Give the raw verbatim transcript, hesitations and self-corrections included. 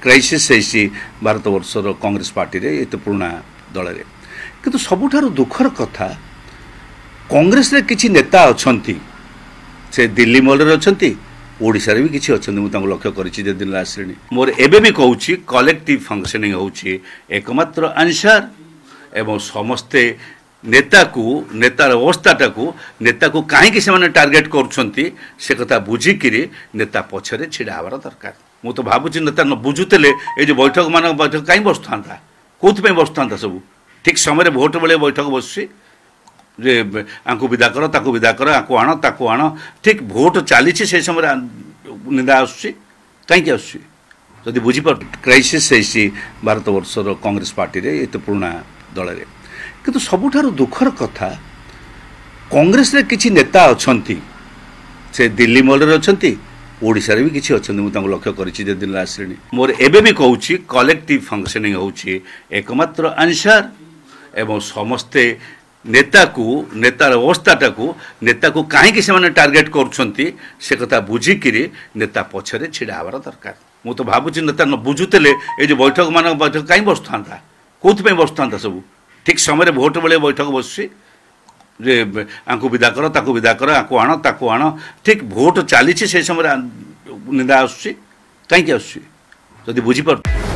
Crisis है Bharat वर्षर Congress party रे एत पुराना दल रे किंतु सबुठारु दुखर कथा कांग्रेस रे किछि नेता अछंती से दिल्ली मॉल रे अछंती ओडिशा रे भी किछि अछंती मु तांको लक्ष्य करिछि जे दिन आसलेनी मोर एबे भी कहूछि कलेक्टिव फंक्शनिंग होछि एकमात्र आंसर एवं समस्ते नेता को नेतार अवस्थाटा को नेता को कहीं से टार्गेट करुँच से कथा बुझिकी नेता पछरे छिड़ा हबार दरकार मु तो भावुची नेता न बुझुले ये जो बैठक मान बैठक कहीं बस था कौन बस था सब ठीक समय भोट बेले बैठक बस आंकु विदा कर ताकू विदा कर आंकु आण ताकू आण ठीक भोट चली से समय निंदा आसुची कहीं आसुची बुझीपार क्राइसिस है भारत वर्षर कांग्रेस पार्टी रे एत पुराना दल रे किंतु सबुठारु दुखर कथा कांग्रेस रे किछि नेता अछंती से दिल्ली मॉल रे अछंती ओडिशा रे भी किछि अछंती मु तांको लक्ष्य करिछि जे दिन आसलेनी मोर एबे भी कहूछि कलेक्टिव फंक्शनिंग होछि एकमात्र आंसर एवं समस्ते नेता को नेतार अवस्थाटा को नेता को कहीं से टार्गेट करुँच से कथा बुझिकी नेता पछरे छिड़ा हबार दरकार मु तो भावुची नेता न बुझुले ये जो बैठक मान बैठक कहीं बस था कौन बस था सब ठीक समय भोट बेले बैठक बस आंकु विदा कर ताकू विदा कर आंकु आण ताकू आण ठीक भोट चली से समय निंदा आसुची कहीं आसुची बुझीपार।